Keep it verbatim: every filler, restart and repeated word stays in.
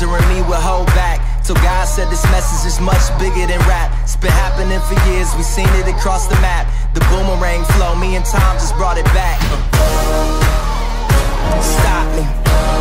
and me would hold back, till God said this message is much bigger than rap. It's been happening for years, we seen it across the map. The boomerang flow, me and Tom just brought it back. uh. Stop me.